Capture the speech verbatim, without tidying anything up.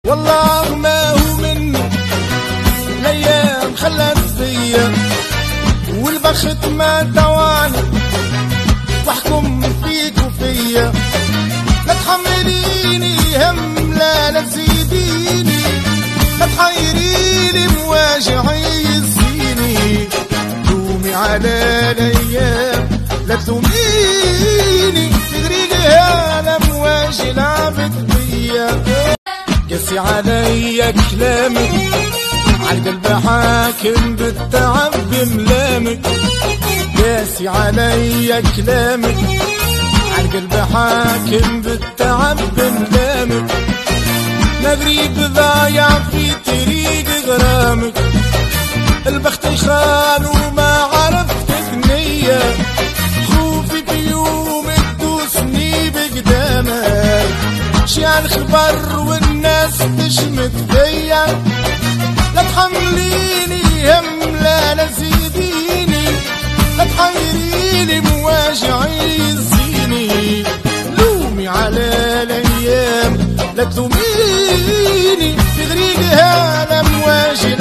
والله ما هو مني الايام خلت فيا والبخت ما تواني واحكم فيك وفيا. لا تحمليني هم لا لا تزيديني، لا تحيريني مواجعي يزيني. لومي على الايام لا تلوميني، تدريني انا مواجه لعبت بيا. قسي عليا كلامك عالقلب حاكم بالتعب بملامك. قاسي عليا كلامك عالقلب حاكم بالتعب بملامك. مغريب ضايع في طريق غرامك، البخت خان وما عرفت بنية. خوفي بيوم تدوسني بقدامك، شيعن خبر والناس تشمت فيا. لا تحمليني هم لا لا تزيديني، لا تحيريني مواجعي يزيني. لومي على الايام لا تلوميني، في غريقها انا مواجع